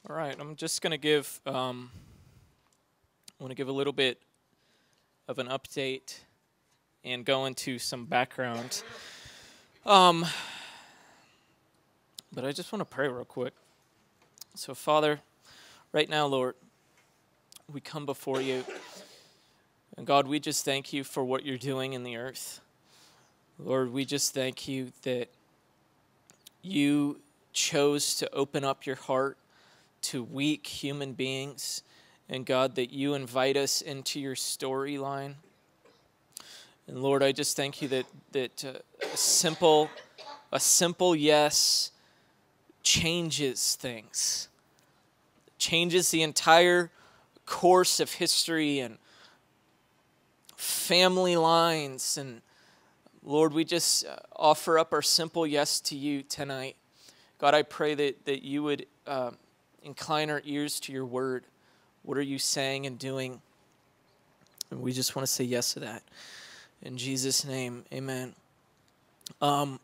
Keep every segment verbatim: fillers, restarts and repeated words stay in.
All right, I'm just going to give, um, I want to give a little bit of an update and go into some background. Um, but I just want to pray real quick. So, Father, right now, Lord, we come before you. And God, we just thank you for what you're doing in the earth. Lord, we just thank you that you chose to open up your heart to weak human beings, and God, that you invite us into your storyline. And Lord, I just thank you that that uh, a simple, a simple yes changes things, changes the entire course of history and family lines. And Lord, we just uh, offer up our simple yes to you tonight. God, I pray that that you would Uh, incline our ears to your word. What are you saying and doing? And we just want to say yes to that. In Jesus' name, amen. Um,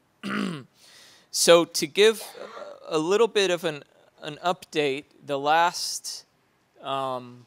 so to give a little bit of an, an update, the last um,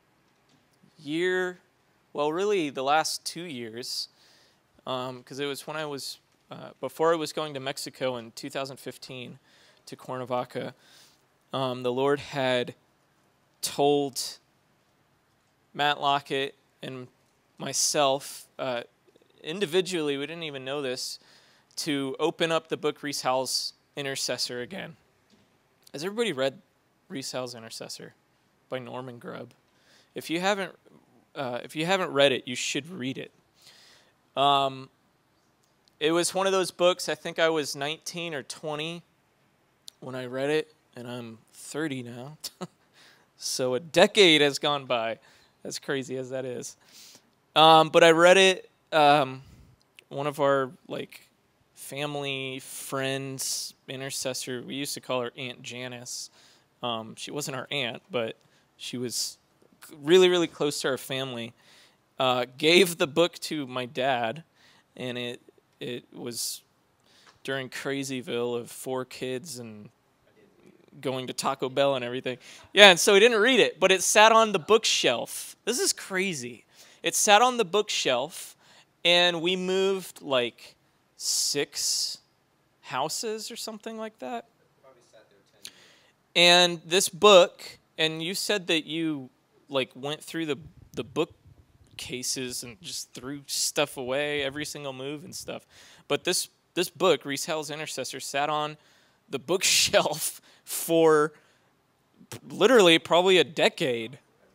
year, well, really the last two years, because um, it was when I was, uh, before I was going to Mexico in two thousand fifteen to Cuernavaca, Um, the Lord had told Matt Lockett and myself, uh, individually, we didn't even know this, to open up the book Rees Howell's Intercessor again. Has everybody read Rees Howell's Intercessor by Norman Grubb? If you haven't, uh, if you haven't read it, you should read it. Um, it was one of those books. I think I was nineteen or twenty when I read it. And I'm thirty now. So a decade has gone by, as crazy as that is. Um, but I read it, um, one of our, like, family friends, intercessor, we used to call her Aunt Janice. Um, she wasn't our aunt, but she was really, really close to our family. Uh, gave the book to my dad, and it it was during Crazyville of four kids and going to Taco Bell and everything. Yeah, and so he didn't read it, but it sat on the bookshelf. This is crazy. It sat on the bookshelf, and we moved like six houses or something like that. Probably sat there ten years. And this book, and you said that you like went through the the bookcases and just threw stuff away, every single move and stuff. But this this book, Rees Howell's Intercessor, sat on the bookshelf for literally probably a decade,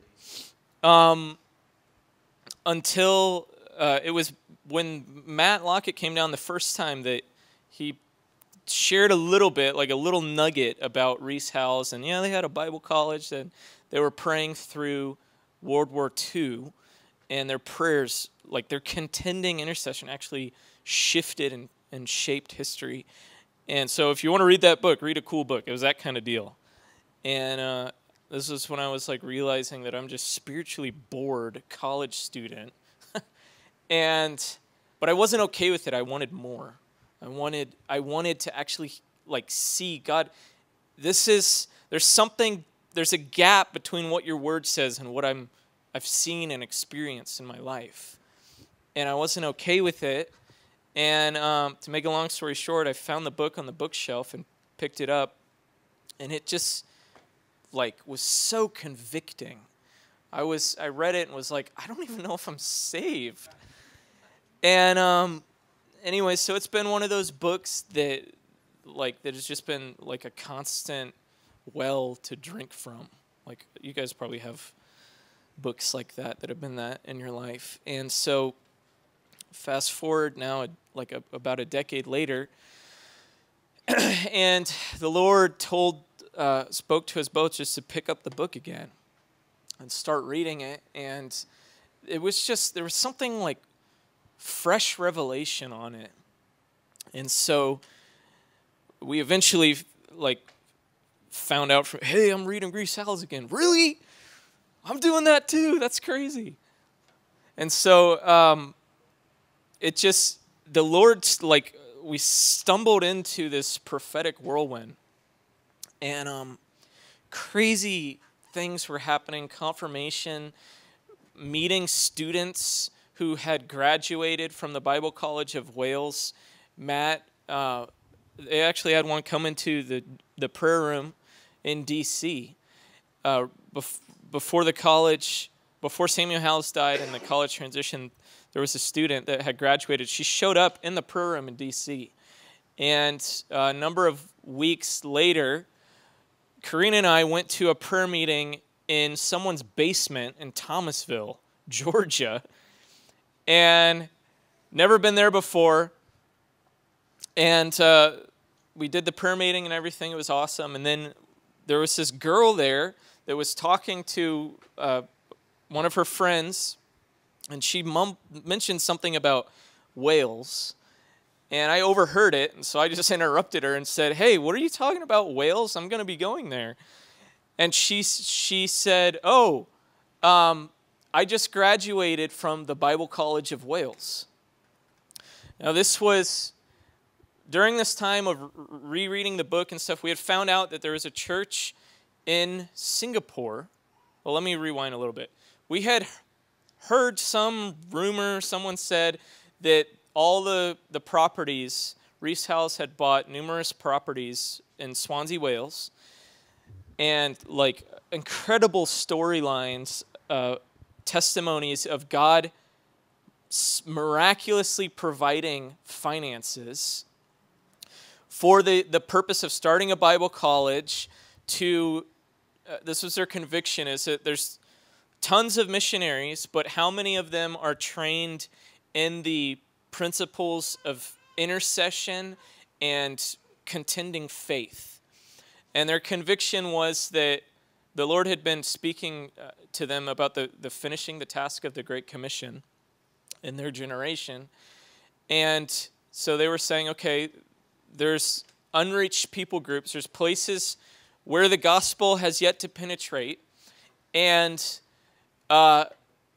um, until uh, it was when Matt Lockett came down the first time that he shared a little bit, like a little nugget about Rees Howell's, and yeah, they had a Bible college, and they were praying through World War Two, and their prayers, like their contending intercession, actually shifted and, and shaped history. And so if you want to read that book, read a cool book. It was that kind of deal. And uh, this was when I was like realizing that I'm just spiritually bored college student. and but I wasn't okay with it. I wanted more. I wanted I wanted to actually like see God. This is there's something there's a gap between what your word says and what I'm I've seen and experienced in my life. And I wasn't okay with it. And um, to make a long story short, I found the book on the bookshelf and picked it up, and it just like was so convicting. I was I read it and was like, I don't even know if I'm saved. And um, anyway, so it's been one of those books that like that has just been like a constant well to drink from. Like you guys probably have books like that that have been that in your life, and so. Fast forward now, like a, about a decade later, and the Lord told, uh, spoke to us both just to pick up the book again and start reading it. And it was just, there was something like fresh revelation on it. And so we eventually like found out from, hey, I'm reading Rees Howell's again. Really? I'm doing that too. That's crazy. And so, um, it just, the Lord, like, we stumbled into this prophetic whirlwind. And um, crazy things were happening, confirmation, meeting students who had graduated from the Bible College of Wales. Matt, uh, they actually had one come into the, the prayer room in D C Uh, bef- before the college, before Samuel Howells died and the college transition, there was a student that had graduated. She showed up in the prayer room in D C And a number of weeks later, Karina and I went to a prayer meeting in someone's basement in Thomasville, Georgia, and never been there before. And uh, we did the prayer meeting and everything. It was awesome. And then there was this girl there that was talking to uh, one of her friends, and she mum- mentioned something about whales. And I overheard it, and so I just interrupted her and said, "Hey, what are you talking about, Wales? I'm going to be going there." And she she said, "Oh, um, I just graduated from the Bible College of Wales." Now, this was during this time of rereading the book and stuff. We had found out that there was a church in Singapore. Well, let me rewind a little bit. We had heard some rumor, someone said that all the, the properties, Rees House had bought numerous properties in Swansea, Wales, and like incredible storylines, uh, testimonies of God miraculously providing finances for the, the purpose of starting a Bible college to, uh, this was their conviction, is that there's tons of missionaries, but how many of them are trained in the principles of intercession and contending faith? And their conviction was that the Lord had been speaking uh, to them about the, the finishing the task of the Great Commission in their generation. And so they were saying, okay, there's unreached people groups, there's places where the gospel has yet to penetrate, and uh,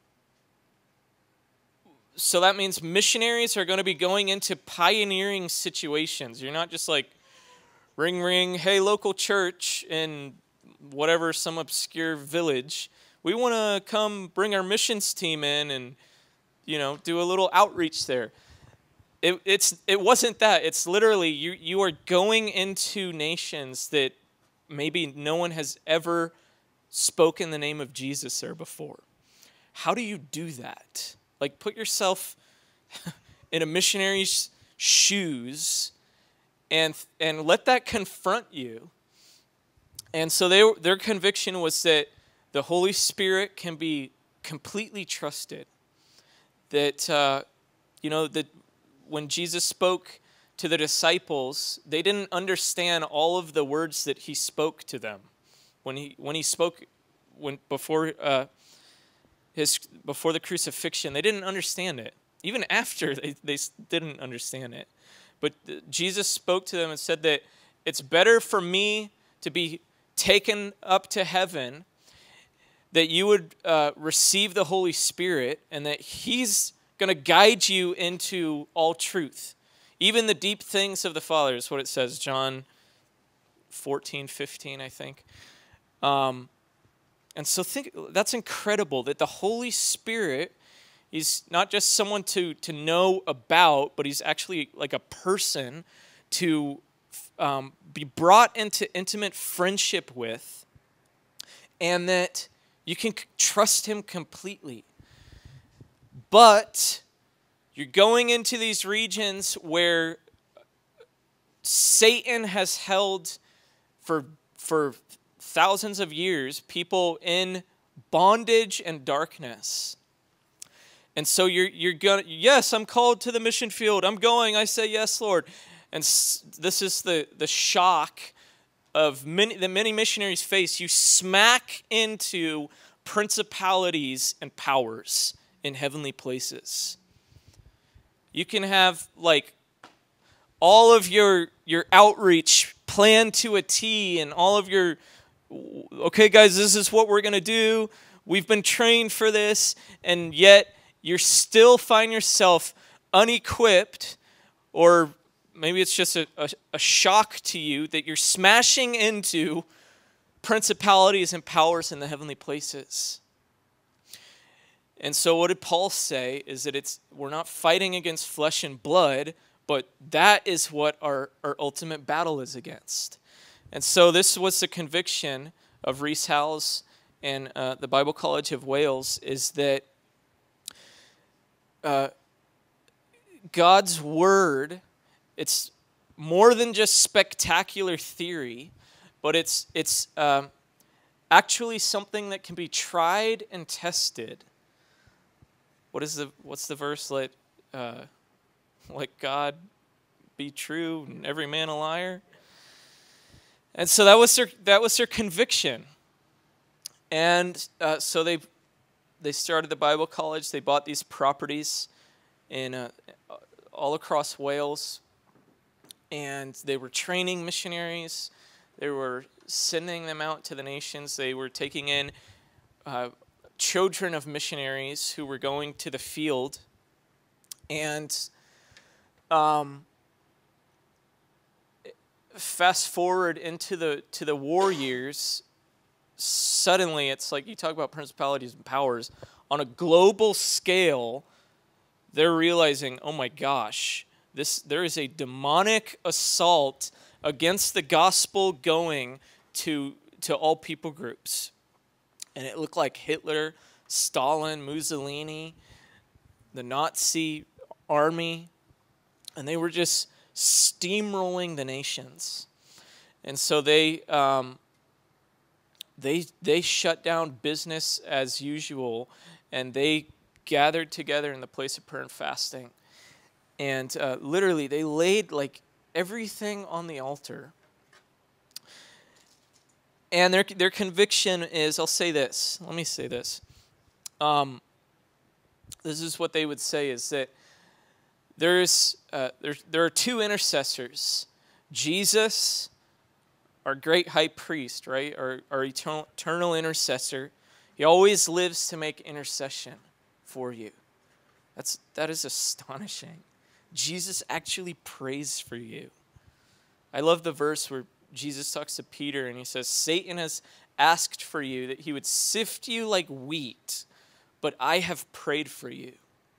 so that means missionaries are going to be going into pioneering situations. You're not just like, ring, ring, hey, local church in whatever, some obscure village. We want to come bring our missions team in and, you know, do a little outreach there. It, it's, it wasn't that. It's literally you, you are going into nations that maybe no one has ever spoken the name of Jesus there before. How do you do that? Like, put yourself in a missionary's shoes and and let that confront you. And so they, their conviction was that the Holy Spirit can be completely trusted. That, uh, you know, that when Jesus spoke to the disciples, they didn't understand all of the words that he spoke to them. When he when he spoke when before uh, his before the crucifixion, they didn't understand it. Even after, they, they didn't understand it. But Jesus spoke to them and said that it's better for me to be taken up to heaven, that you would uh, receive the Holy Spirit, and that he's going to guide you into all truth. Even the deep things of the Father is what it says, John fourteen, fifteen, I think. Um, and so think that's incredible that the Holy Spirit is not just someone to, to know about, but he's actually like a person to um, be brought into intimate friendship with, and that you can trust him completely. But you're going into these regions where Satan has held for, for thousands of years people in bondage and darkness. And so you're you're gonna, yes, I'm called to the mission field. I'm going. I say yes, Lord. And s- this is the the shock of many that many missionaries face. You smack into principalities and powers in heavenly places. You can have like all of your your outreach planned to a T, and all of your, okay, guys, this is what we're gonna do. We've been trained for this, and yet you still find yourself unequipped, or maybe it's just a, a, a shock to you that you're smashing into principalities and powers in the heavenly places. And so what did Paul say is that it's we're not fighting against flesh and blood, but that is what our, our ultimate battle is against. And so this was the conviction of Rees Howells and uh, the Bible College of Wales, is that uh, God's word, it's more than just spectacular theory, but it's it's um, actually something that can be tried and tested. What is the what's the verse? Let uh, let God be true and every man a liar. And so that was their that was their conviction. And uh, so they they started the Bible College. They bought these properties in uh, all across Wales, and they were training missionaries. They were sending them out to the nations. They were taking in uh, children of missionaries who were going to the field. And um, fast forward into the to the war years, suddenly it's like you talk about principalities and powers. On a global scale, they're realizing, oh my gosh, this there is a demonic assault against the gospel going to to all people groups. And it looked like Hitler, Stalin, Mussolini, the Nazi army, and they were just steamrolling the nations. And so they um, they they shut down business as usual, and they gathered together in the place of prayer and fasting. And uh, literally, they laid like everything on the altar. And their their conviction is, I'll say this. Let me say this. Um, this is what they would say, is that there's uh, there, there are two intercessors. Jesus, our great high priest, right? Our, our eternal, eternal intercessor. He always lives to make intercession for you. That's that is astonishing. Jesus actually prays for you. I love the verse where Jesus talks to Peter and he says, Satan has asked for you that he would sift you like wheat, but I have prayed for you.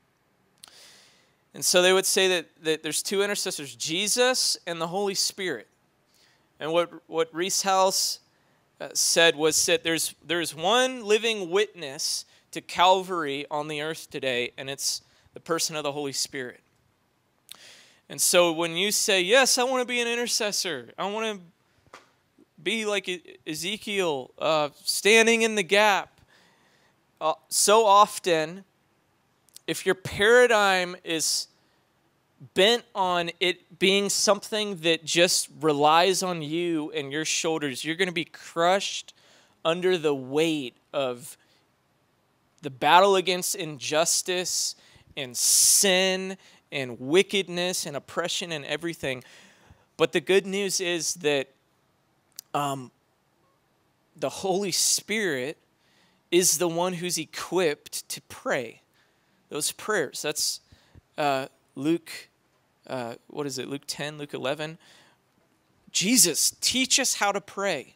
And so they would say that, that there's two intercessors, Jesus and the Holy Spirit. And what, what Rees Howells uh, said was that there's, there's one living witness to Calvary on the earth today, and it's the person of the Holy Spirit. And so when you say, yes, I want to be an intercessor, I want to be like Ezekiel, uh, standing in the gap, uh, so often, if your paradigm is bent on it being something that just relies on you and your shoulders, you're going to be crushed under the weight of the battle against injustice and sin and wickedness and oppression and everything. But the good news is that um, the Holy Spirit is the one who's equipped to pray those prayers. That's uh, Luke, uh, what is it, Luke ten, Luke eleven. Jesus, teach us how to pray.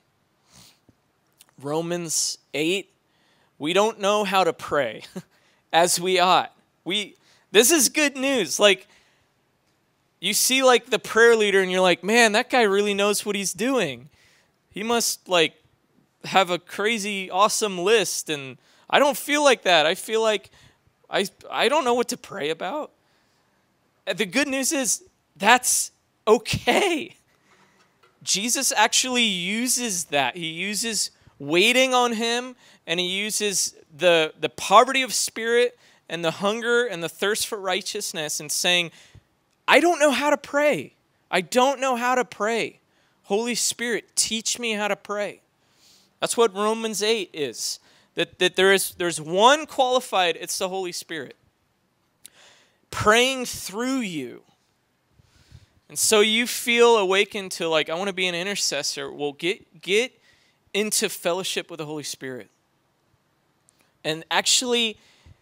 Romans eight, we don't know how to pray as we ought. We This is good news. Like, you see like the prayer leader and you're like, man, that guy really knows what he's doing. He must like have a crazy awesome list, and I don't feel like that. I feel like I I don't know what to pray about. The good news is that's okay. Jesus actually uses that. He uses waiting on him, and he uses the the poverty of spirit and the hunger and the thirst for righteousness, and saying, I don't know how to pray. I don't know how to pray. Holy Spirit, teach me how to pray. That's what Romans eight is. That, that there is there's one qualified, it's the Holy Spirit, praying through you. And so you feel awakened to like, I want to be an intercessor. Well, get get into fellowship with the Holy Spirit. And actually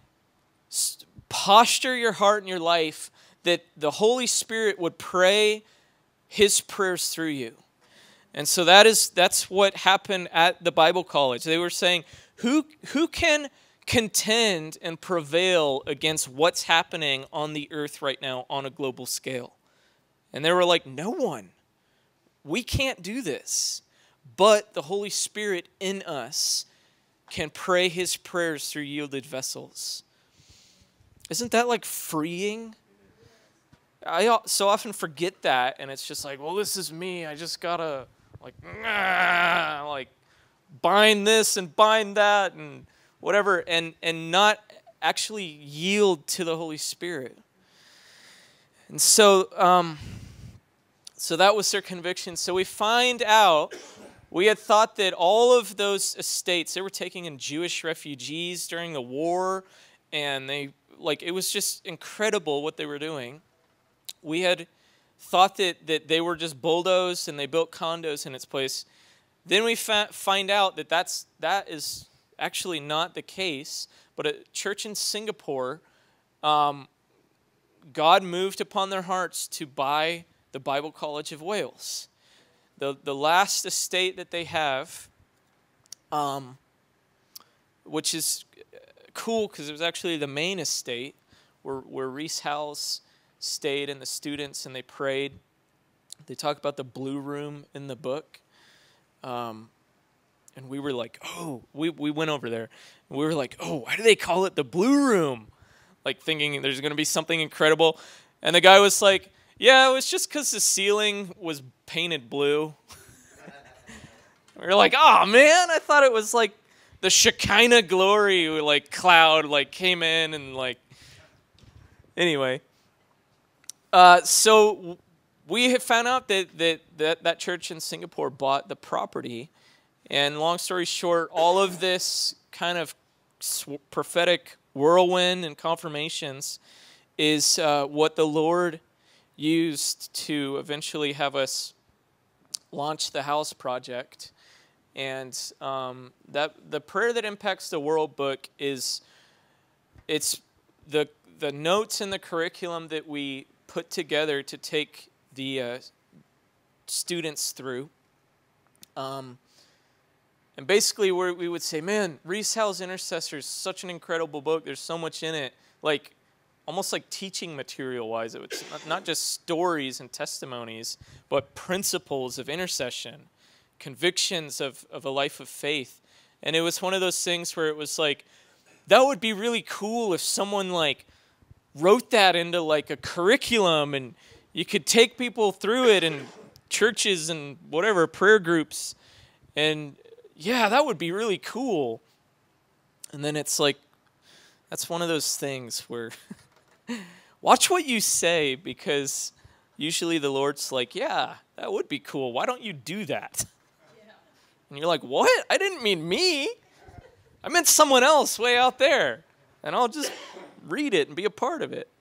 posture your heart and your life that the Holy Spirit would pray his prayers through you. And so that is that's what happened at the Bible college. They were saying, who who can contend and prevail against what's happening on the earth right now on a global scale? And they were like, no one. We can't do this. But the Holy Spirit in us can pray his prayers through yielded vessels. Isn't that like freeing? I so often forget that, and it's just like, well, this is me. I just gotta like, nah, like bind this and bind that and whatever, and and not actually yield to the Holy Spirit. And so, um, so that was their conviction. So we find out. We had thought that all of those estates, they were taking in Jewish refugees during the war, and they like it was just incredible what they were doing. We had thought that, that they were just bulldozed and they built condos in its place. Then we fa- find out that that's, that is actually not the case, but a church in Singapore, um, God moved upon their hearts to buy the Bible College of Wales. The, the last estate that they have, um, which is cool because it was actually the main estate where, where Rees Howells stayed and the students, and they prayed. They talk about the blue room in the book. Um, and we were like, oh, we, we went over there. And we were like, oh, why do they call it the blue room? Like thinking there's going to be something incredible. And the guy was like, yeah, it was just because the ceiling was painted blue. We were like, oh, man, I thought it was like the Shekinah glory like cloud like came in and like, anyway. Uh, so we have found out that, that that that church in Singapore bought the property. And long story short, all of this kind of sw- prophetic whirlwind and confirmations is uh, what the Lord used to eventually have us launch the house project. And um, that the prayer that impacts the world book is it's the the notes in the curriculum that we put together to take the uh, students through. Um, and basically where we would say, man, Rees Howells Intercessors is such an incredible book. There's so much in it. Like, almost like teaching material-wise. It's not, not just stories and testimonies, but principles of intercession, convictions of, of a life of faith. And it was one of those things where it was like, that would be really cool if someone like wrote that into like a curriculum and you could take people through it in churches and whatever, prayer groups. And yeah, that would be really cool. And then it's like, that's one of those things where watch what you say, because usually the Lord's like, yeah, that would be cool. Why don't you do that? Yeah. And you're like, what? I didn't mean me. I meant someone else way out there. And I'll just read it and be a part of it.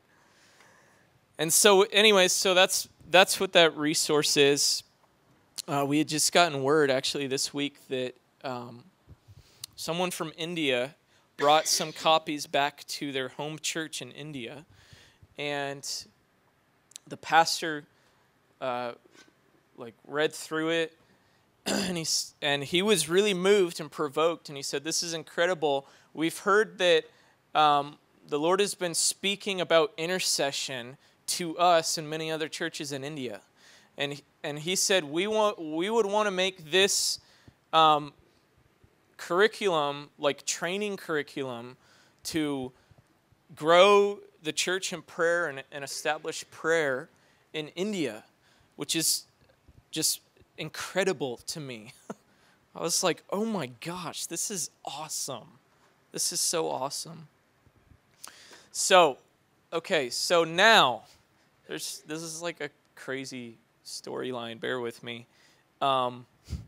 And so anyways, so that's that's what that resource is. Uh, we had just gotten word actually this week that um, someone from India brought some copies back to their home church in India. And the pastor uh, like read through it, and he, and he was really moved and provoked, and he said, this is incredible. We've heard that um, the Lord has been speaking about intercession to us and many other churches in India. And, and he said, we want we would want to make this um, curriculum, like training curriculum, to grow the church in prayer and, and establish prayer in India, which is just incredible to me. I was like, oh my gosh, this is awesome. This is so awesome. So, okay, so now, there's this is like a crazy storyline, bear with me. Um,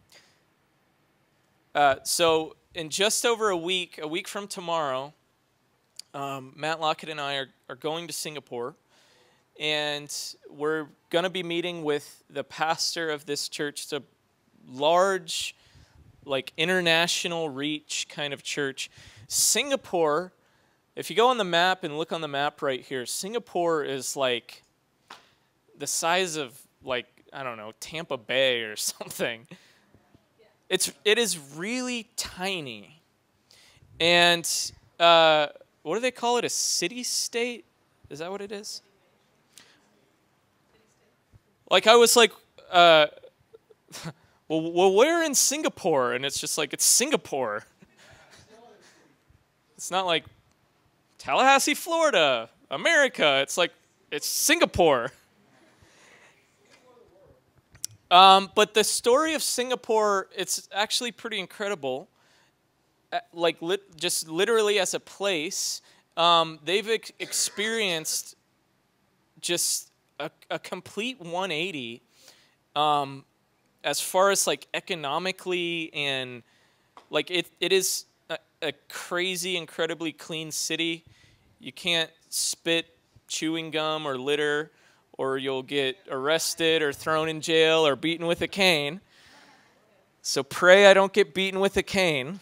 uh, so, in just over a week, a week from tomorrow, um, Matt Lockett and I are, are going to Singapore, and we're going to be meeting with the pastor of this church. It's a large, like, international reach kind of church. Singapore, if you go on the map and look on the map right here, Singapore is like the size of, like, I don't know, Tampa Bay or something. It's it is really tiny, and uh, what do they call it? A city-state? Is that what it is? Like I was like, uh, well, well, we're in Singapore, and it's just like it's Singapore. It's not like Tallahassee, Florida, America. It's like it's Singapore. Um, but the story of Singapore, it's actually pretty incredible. Like lit, just literally as a place, um, they've ex- experienced just a, a complete one eighty um, as far as like economically, and like it, it is a, a crazy, incredibly clean city. You can't spit chewing gum or litter, or you'll get arrested or thrown in jail or beaten with a cane. So pray I don't get beaten with a cane.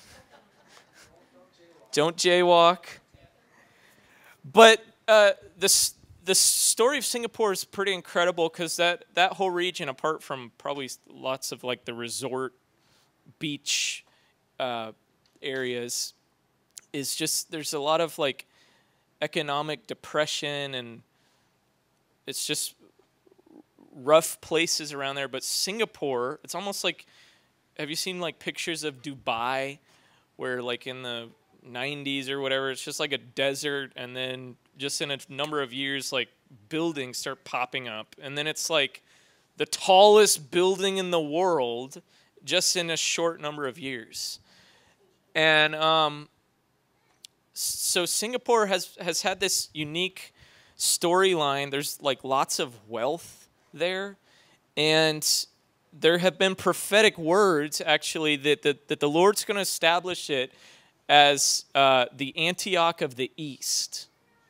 Don't jaywalk. But uh, this the story of Singapore is pretty incredible because that, that whole region, apart from probably lots of like the resort beach uh, areas, is just there's a lot of like economic depression, and it's just rough places around there. But Singapore, it's almost like, have you seen like pictures of Dubai where like in the nineties or whatever, it's just like a desert, and then just in a number of years like buildings start popping up, and then it's like the tallest building in the world just in a short number of years. And um, so Singapore has has had this unique storyline. There's like lots of wealth there, and there have been prophetic words actually that that, that the Lord's going to establish it as uh, the Antioch of the East.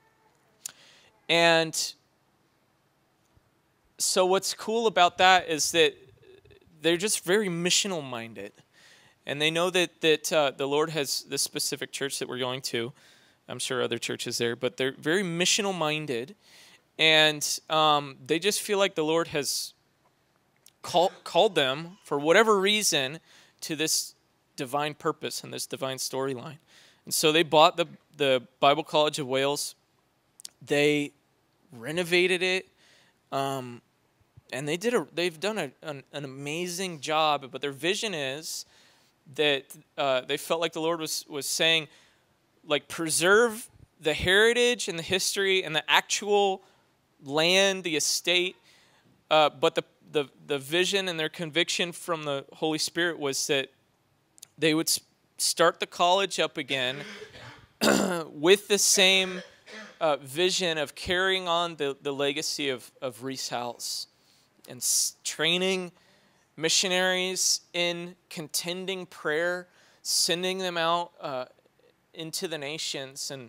And so what's cool about that is that they're just very missional minded. And they know that, that uh, the Lord has this specific church that we're going to. I'm sure other churches there, but they're very missional minded. And um, they just feel like the Lord has call, called them, for whatever reason, to this divine purpose and this divine storyline. And so they bought the, the Bible College of Wales. They renovated it. Um, and they did a, they've done a, an, an amazing job. But their vision is that uh, they felt like the Lord was, was saying, like, preserve the heritage and the history and the actual land, the estate. Uh, but the, the, the vision and their conviction from the Holy Spirit was that they would start the college up again with the same uh, vision of carrying on the, the legacy of, of Reese House and s- training missionaries in contending prayer, sending them out uh, into the nations. And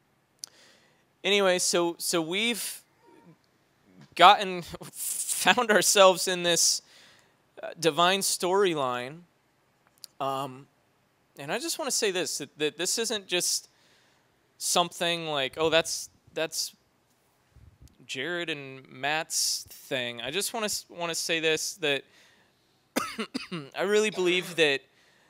anyway, so so we've gotten, found ourselves in this uh, divine storyline. Um, and I just want to say this, that, that this isn't just something like, oh, that's that's Jared and Matt's thing. I just want to want to say this, that I really believe that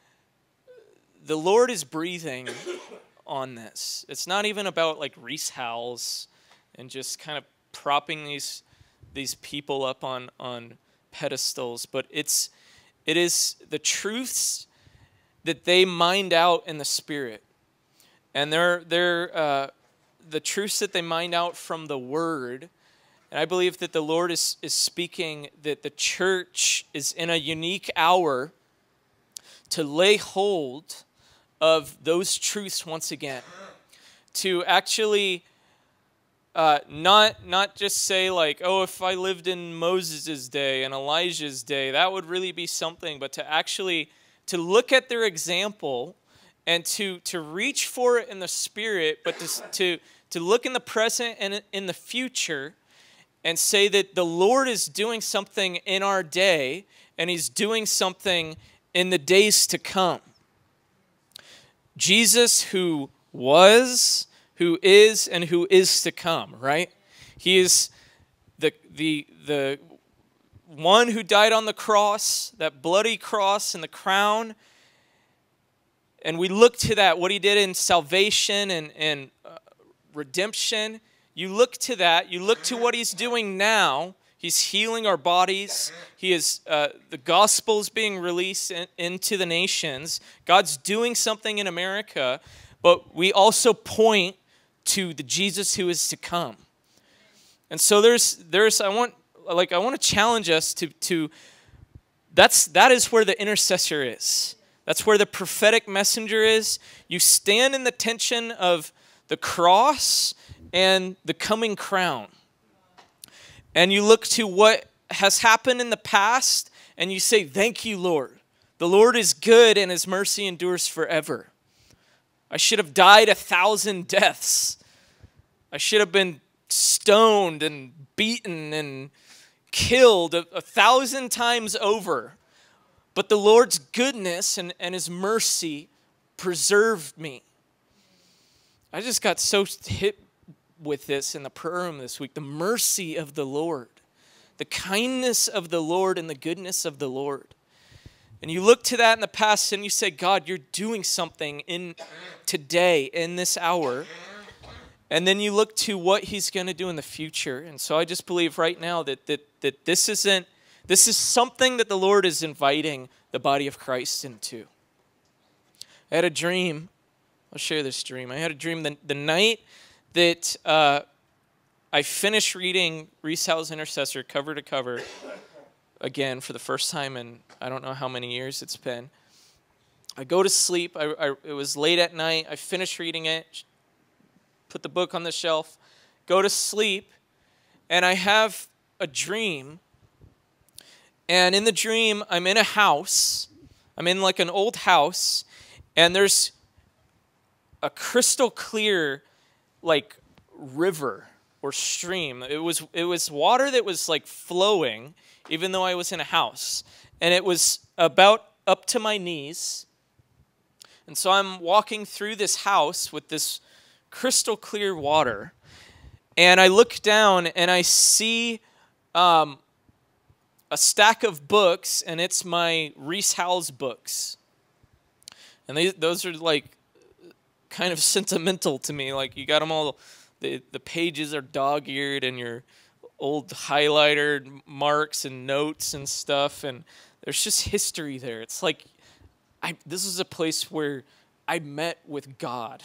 the Lord is breathing on this. It's not even about like Reese Howells and just kind of propping these these people up on on pedestals, but it's it is the truths that they mined out in the Spirit, and they're they're uh, the truths that they mined out from the Word. And I believe that the Lord is is speaking that the church is in a unique hour to lay hold of those truths once again, to actually uh, not not just say like, oh, if I lived in Moses' day and Elijah's day, that would really be something, but to actually to look at their example and to to reach for it in the Spirit, but to to, to look in the present and in the future and say that the Lord is doing something in our day, and He's doing something in the days to come. Jesus, who was, who is, and who is to come, right? He is the the the one who died on the cross, that bloody cross and the crown. And we look to that, what he did in salvation and, and uh, redemption. You look to that. You look to what he's doing now. He's healing our bodies. He is uh, the gospel's being released in, into the nations. God's doing something in America, but we also point to the Jesus who is to come. And so there's there's I want like I want to challenge us to to that's that is where the intercessor is. That's where the prophetic messenger is. You stand in the tension of the cross and the coming crown. And you look to what has happened in the past, and you say, thank you, Lord. The Lord is good, and his mercy endures forever. I should have died a thousand deaths. I should have been stoned and beaten and killed a, a thousand times over. But the Lord's goodness and, and his mercy preserved me. I just got so hit with this in the prayer room this week. The mercy of the Lord. The kindness of the Lord and the goodness of the Lord. And you look to that in the past and you say, God, you're doing something in today, in this hour. And then you look to what he's going to do in the future. And so I just believe right now that, that, that this isn't, this is something that the Lord is inviting the body of Christ into. I had a dream. I'll share this dream. I had a dream the, the night that uh, I finished reading Rees Howell's Intercessor cover to cover again for the first time in I don't know how many years it's been. I go to sleep. I, I, it was late at night. I finished reading it, put the book on the shelf, go to sleep, and I have a dream. And in the dream, I'm in a house. I'm in like an old house, and there's a crystal clear like river or stream. It was it was water that was like flowing, even though I was in a house. And it was about up to my knees. And so I'm walking through this house with this crystal clear water. And I look down and I see um, a stack of books, and it's my Rees Howell's books. And they, those are like kind of sentimental to me. Like you got them all, the, the pages are dog-eared and your old highlighter marks and notes and stuff. And there's just history there. It's like, I, this is a place where I met with God.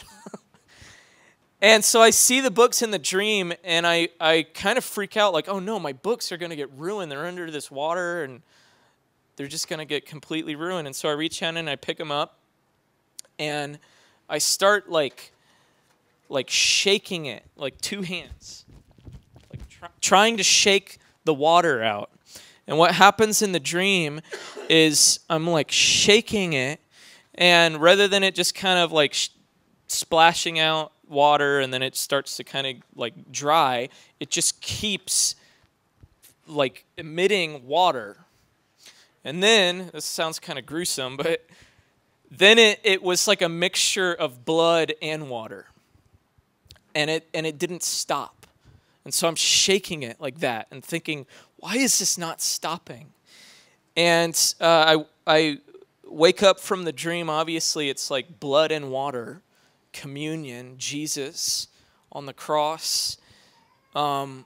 And so I see the books in the dream, and I, I kind of freak out like, oh no, my books are going to get ruined. They're under this water, and they're just going to get completely ruined. And so I reach out and I pick them up, and I start like, like shaking it, like two hands, like try, trying to shake the water out. And what happens in the dream is I'm like shaking it, and rather than it just kind of like sh- splashing out water and then it starts to kind of like dry, it just keeps like emitting water. And then, this sounds kind of gruesome, but then it, it was like a mixture of blood and water. And it and it didn't stop. And so I'm shaking it like that and thinking, why is this not stopping? And uh, I I wake up from the dream. Obviously, it's like blood and water, communion, Jesus on the cross. Um,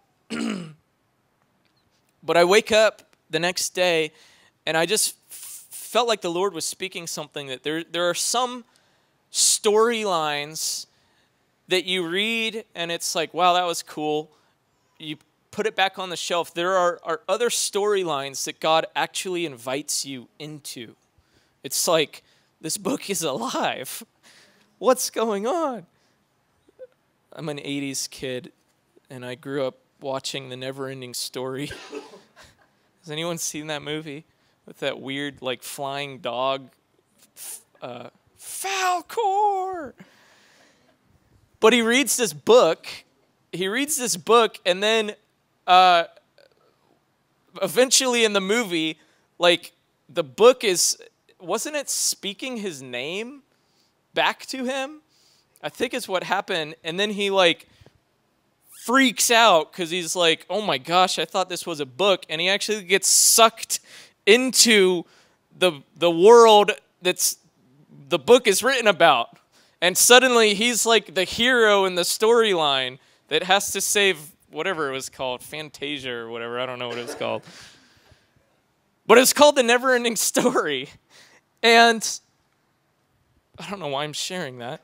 but I wake up the next day, and I just f- felt like the Lord was speaking something, that there there are some storylines that you read, and it's like, wow, that was cool. You put it back on the shelf. There are, are other storylines that God actually invites you into. It's like, this book is alive. What's going on? I'm an eighties kid, and I grew up watching The Never-Ending Story. Has anyone seen that movie? With that weird, like, flying dog, uh, Falcor! But he reads this book, he reads this book, and then uh, eventually in the movie, like, the book is, wasn't it speaking his name back to him? I think it's what happened. And then he, like, freaks out because he's like, oh my gosh, I thought this was a book. And he actually gets sucked into the the world that's the book is written about. And suddenly he's like the hero in the storyline that has to save whatever it was called, Fantasia or whatever. I don't know what it was called. But it's called The Never-Ending Story. And I don't know why I'm sharing that.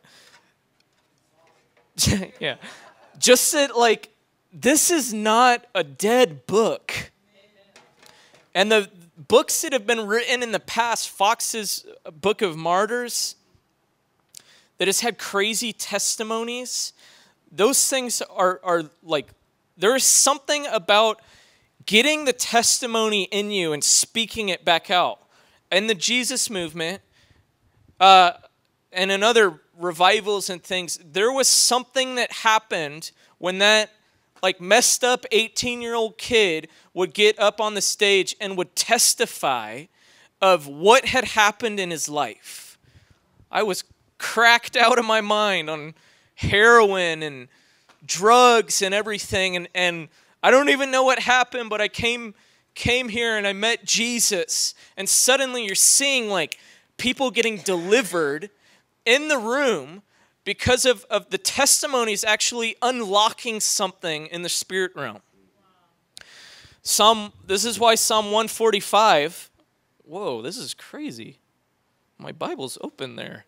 Yeah. Just that, like, this is not a dead book. And the books that have been written in the past, Fox's Book of Martyrs, that has had crazy testimonies, those things are, are like, there is something about getting the testimony in you and speaking it back out. In the Jesus movement, uh, and in other revivals and things, there was something that happened when that like messed up eighteen-year-old kid would get up on the stage and would testify of what had happened in his life. I was cracked out of my mind on heroin and drugs and everything, and, and I don't even know what happened, but I came came here and I met Jesus, and suddenly you're seeing like people getting delivered in the room because of, of the testimonies actually unlocking something in the spirit realm. Psalm, this is why Psalm one forty-five, whoa, this is crazy. My Bible's open there.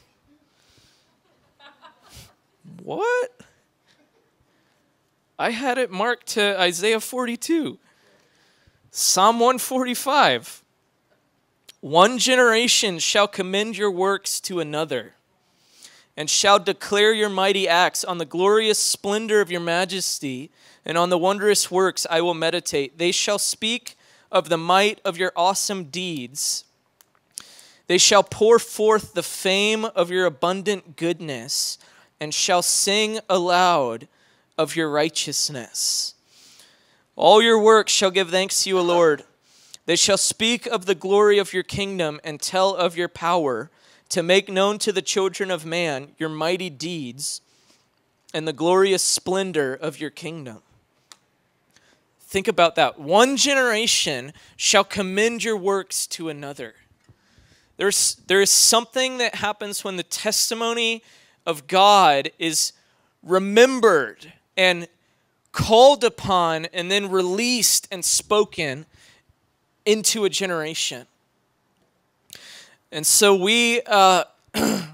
What? I had it marked to Isaiah forty-two. Psalm one forty-five. One generation shall commend your works to another, and shall declare your mighty acts. On the glorious splendor of your majesty, and on the wondrous works I will meditate. They shall speak of the might of your awesome deeds. They shall pour forth the fame of your abundant goodness, and shall sing aloud of your righteousness. All your works shall give thanks to you, O Lord. They shall speak of the glory of your kingdom and tell of your power, to make known to the children of man your mighty deeds and the glorious splendor of your kingdom. Think about that. One generation shall commend your works to another. There's, there is something that happens when the testimony of God is remembered and called upon and then released and spoken into a generation. And so we, uh, I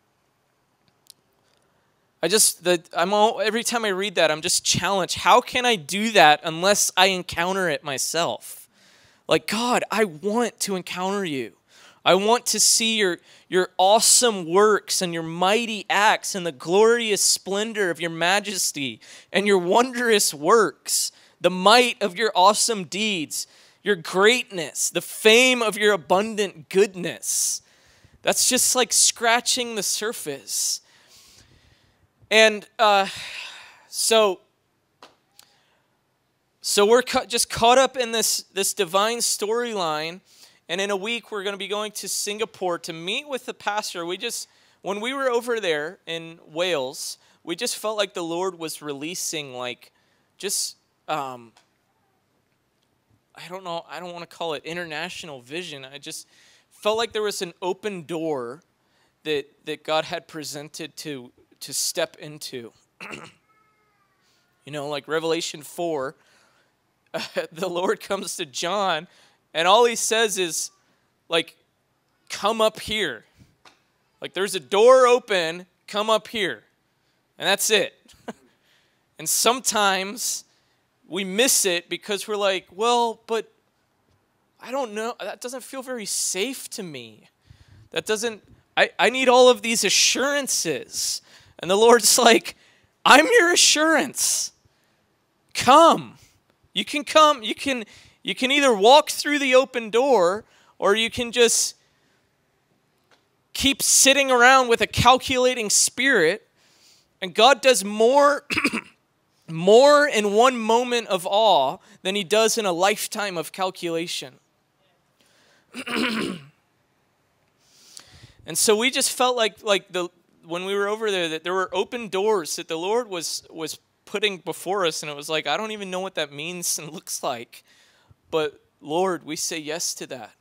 just, the, I'm all, every time I read that, I'm just challenged. How can I do that unless I encounter it myself? Like, God, I want to encounter you. I want to see your, your awesome works and your mighty acts and the glorious splendor of your majesty and your wondrous works, the might of your awesome deeds, your greatness, the fame of your abundant goodness. That's just like scratching the surface. And uh, so, so we're ca- just caught up in this, this divine storyline. And in a week, we're going to be going to Singapore to meet with the pastor. We just, when we were over there in Wales, we just felt like the Lord was releasing like just, um, I don't know, I don't want to call it international vision. I just felt like there was an open door that that God had presented to to step into. You know, like Revelation four, uh, the Lord comes to John, and all he says is, like, come up here. Like, there's a door open, come up here. And that's it. And sometimes we miss it because we're like, well, but I don't know. That doesn't feel very safe to me. That doesn't, I, I need all of these assurances. And the Lord's like, I'm your assurance. Come. You can come. You can, you can either walk through the open door, or you can just keep sitting around with a calculating spirit. And God does more more in one moment of awe than he does in a lifetime of calculation. And so we just felt like like the when we were over there that there were open doors that the Lord was was putting before us, and it was like, I don't even know what that means and looks like. But Lord, we say yes to that.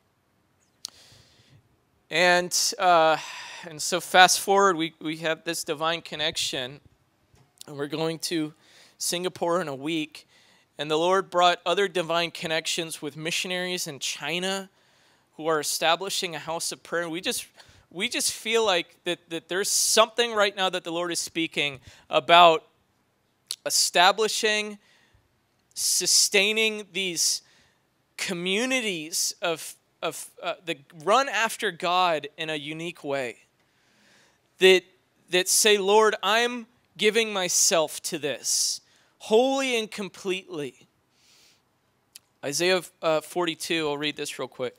And uh, and so fast forward, we, we have this divine connection, and we're going to Singapore in a week. And the Lord brought other divine connections with missionaries in China who are establishing a house of prayer. We just we just feel like that, that there's something right now that the Lord is speaking about establishing, sustaining these communities of, of uh, that run after God in a unique way. That, that say, Lord, I'm giving myself to this, wholly and completely. Isaiah uh, forty-two, I'll read this real quick.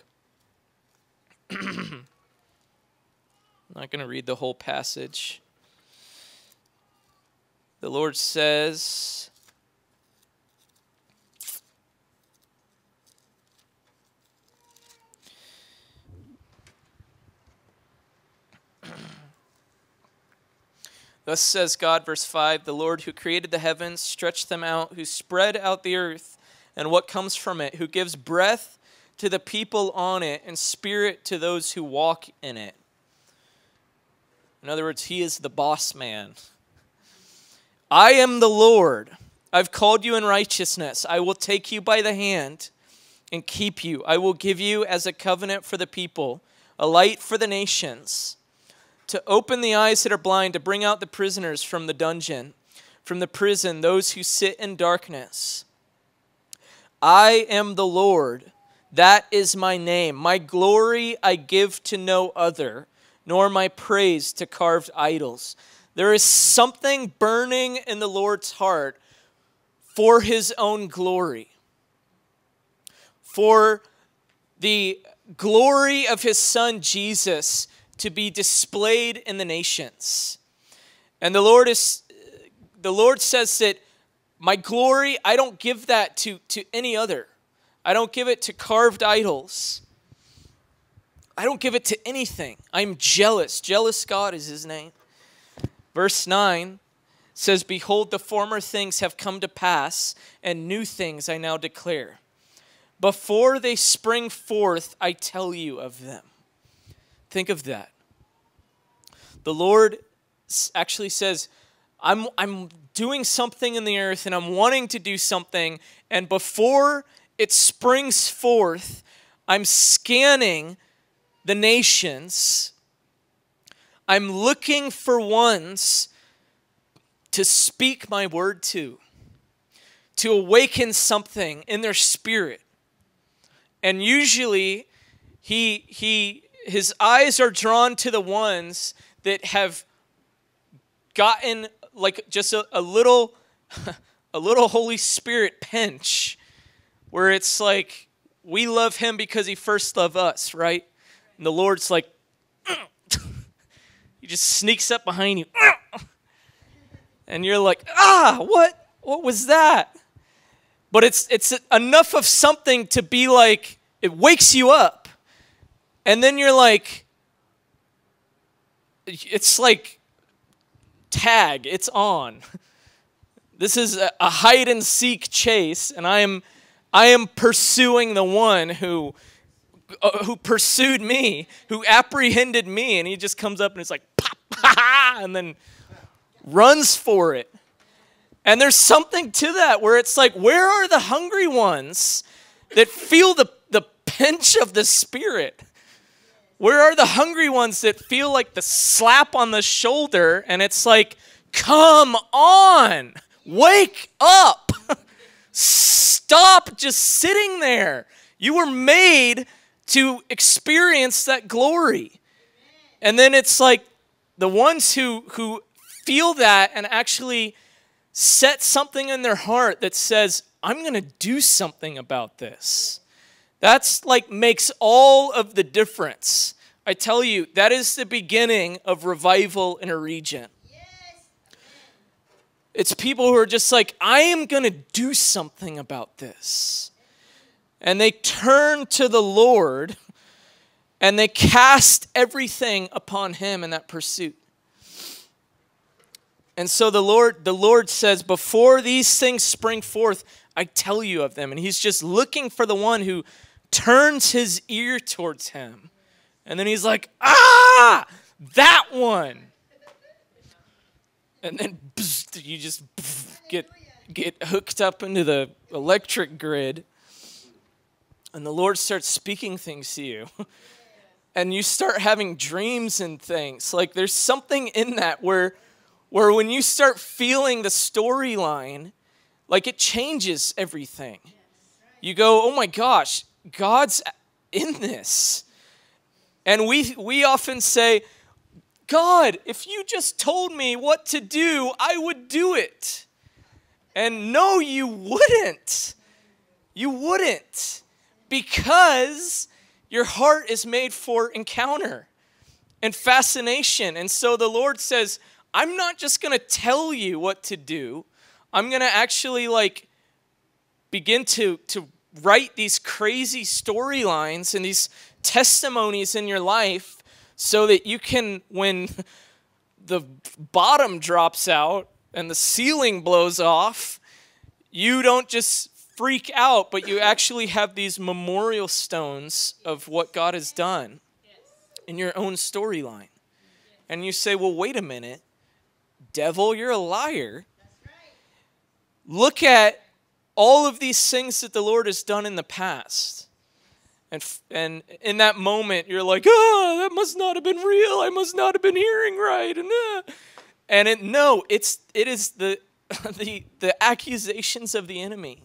I'm not going to read the whole passage. The Lord says, thus says God, verse five, the Lord who created the heavens, stretched them out, who spread out the earth and what comes from it, who gives breath to the people on it and spirit to those who walk in it. In other words, he is the boss man. I am the Lord. I've called you in righteousness. I will take you by the hand and keep you. I will give you as a covenant for the people, a light for the nations, to open the eyes that are blind, to bring out the prisoners from the dungeon, from the prison, those who sit in darkness. I am the Lord. That is my name. My glory I give to no other, nor my praise to carved idols. There is something burning in the Lord's heart for his own glory, for the glory of his son Jesus to be displayed in the nations. And the Lord is, the Lord says that my glory, I don't give that to, to any other. I don't give it to carved idols. I don't give it to anything. I'm jealous. Jealous God is his name. Verse nine says, behold, the former things have come to pass, and new things I now declare. Before they spring forth, I tell you of them. Think of that. The Lord actually says, I'm, I'm doing something in the earth, and I'm wanting to do something, and before it springs forth, I'm scanning the nations. I'm looking for ones to speak my word to, to awaken something in their spirit. And usually, he, he, his eyes are drawn to the ones that have gotten like just a, a little, a little Holy Spirit pinch, where it's like, we love him because he first loved us, right? And the Lord's like, he just sneaks up behind you. And you're like, ah, what? What was that? But it's it's enough of something to be like, it wakes you up. And then you're like, it's like, tag, it's on. This is a, a hide and seek chase, and I am I am pursuing the one who uh, who pursued me, who apprehended me, and he just comes up and it's like pop, ha, ha, and then runs for it. And there's something to that where it's like, where are the hungry ones that feel the, the pinch of the Spirit? Where are the hungry ones that feel like the slap on the shoulder and it's like, come on, wake up. Stop just sitting there. You were made to experience that glory. And then it's like the ones who, who feel that and actually set something in their heart that says, I'm going to do something about this. That's like makes all of the difference. I tell you, that is the beginning of revival in a region. It's people who are just like, I am going to do something about this. And they turn to the Lord and they cast everything upon him in that pursuit. And so the Lord, the Lord says, before these things spring forth, I tell you of them. And he's just looking for the one who turns his ear towards him. And then he's like, ah, that one. And then you just get, get hooked up into the electric grid. And the Lord starts speaking things to you. And you start having dreams and things. Like there's something in that where, where when you start feeling the storyline, like it changes everything. You go, oh my gosh, God's in this. And we we often say, God, if you just told me what to do, I would do it. And no, you wouldn't. You wouldn't. Because your heart is made for encounter and fascination. And so the Lord says, I'm not just going to tell you what to do. I'm going to actually like begin to, to write these crazy storylines and these testimonies in your life so that you can, when the bottom drops out and the ceiling blows off, you don't just freak out, but you actually have these memorial stones of what God has done in your own storyline. And you say, well, wait a minute. Devil, you're a liar. Look at all of these things that the Lord has done in the past. And, and in that moment, you're like, oh, that must not have been real. I must not have been hearing right. And, uh, and it, no, it's, it is the, the, the accusations of the enemy.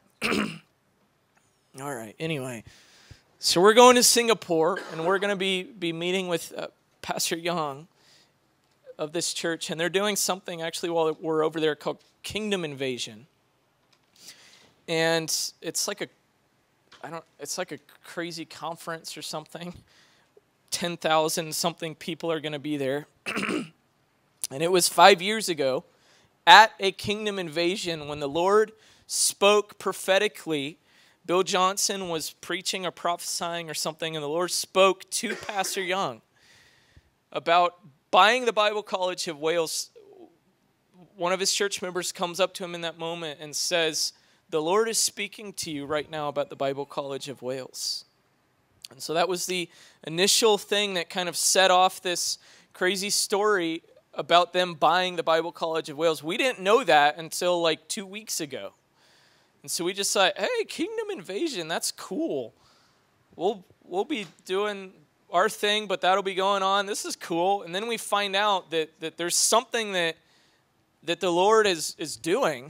All right, anyway. So we're going to Singapore, and we're going to be, be meeting with uh, Pastor Young of this church, and they're doing something actually while we're over there called Kingdom Invasion. And it's like a, I don't, it's like a crazy conference or something. ten thousand something people are going to be there. And it was five years ago at a Kingdom Invasion when the Lord spoke prophetically. Bill Johnson was preaching or prophesying or something, and the Lord spoke to Pastor Young about buying the Bible College of Wales. One of his church members comes up to him in that moment and says, the Lord is speaking to you right now about the Bible College of Wales. And so that was the initial thing that kind of set off this crazy story about them buying the Bible College of Wales. We didn't know that until like two weeks ago. And so we just thought, hey, Kingdom Invasion, that's cool. We'll we'll be doing our thing, but that'll be going on. This is cool. And then we find out that that there's something that that the Lord is is doing.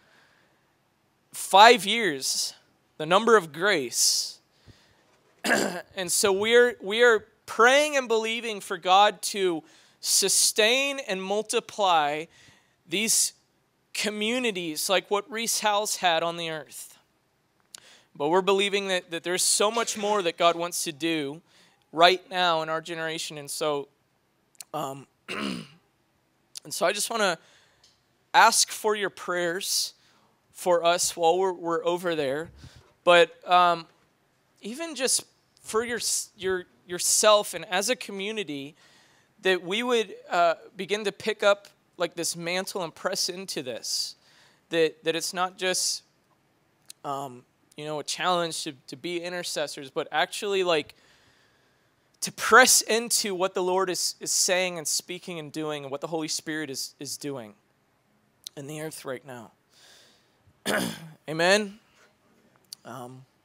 Five years, the number of grace. And so we're we are praying and believing for God to sustain and multiply these communities like what Reese House had on the earth. But we're believing that, that there's so much more that God wants to do right now in our generation. And so, um, and so I just want to ask for your prayers for us while we're, we're over there. But um, even just for your, your yourself and as a community, that we would uh, begin to pick up like this mantle and press into this, that that it's not just, um, you know, a challenge to, to be intercessors, but actually like to press into what the Lord is, is saying and speaking and doing and what the Holy Spirit is, is doing in the earth right now. Amen. Um,